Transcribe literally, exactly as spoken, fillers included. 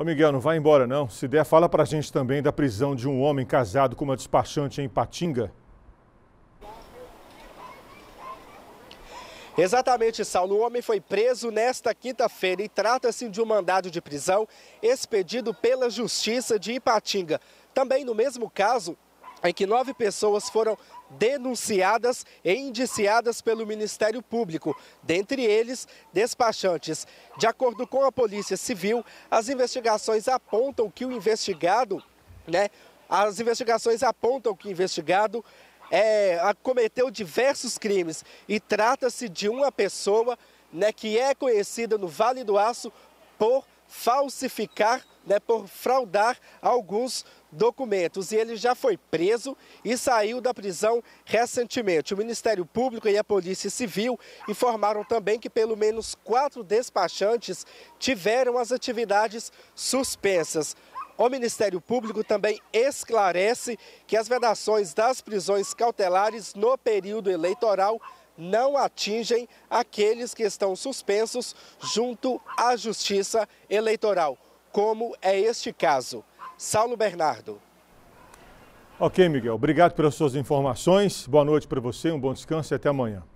Ô Miguel, não vai embora não. Se der, fala pra gente também da prisão de um homem casado com uma despachante em Ipatinga. Exatamente, Saulo. O homem foi preso nesta quinta-feira e trata-se de um mandado de prisão expedido pela Justiça de Ipatinga. Também no mesmo caso em que nove pessoas foram denunciadas e indiciadas pelo Ministério Público, dentre eles despachantes. De acordo com a Polícia Civil, as investigações apontam que o investigado, né, as investigações apontam que o investigado é, cometeu diversos crimes e trata-se de uma pessoa, né, que é conhecida no Vale do Aço por falsificar, né, por fraudar alguns documentos. E ele já foi preso e saiu da prisão recentemente. O Ministério Público e a Polícia Civil informaram também que pelo menos quatro despachantes tiveram as atividades suspensas. O Ministério Público também esclarece que as vedações das prisões cautelares no período eleitoral não atingem aqueles que estão suspensos junto à Justiça Eleitoral, como é este caso. Saulo Bernardo. Ok, Miguel. Obrigado pelas suas informações. Boa noite para você, um bom descanso e até amanhã.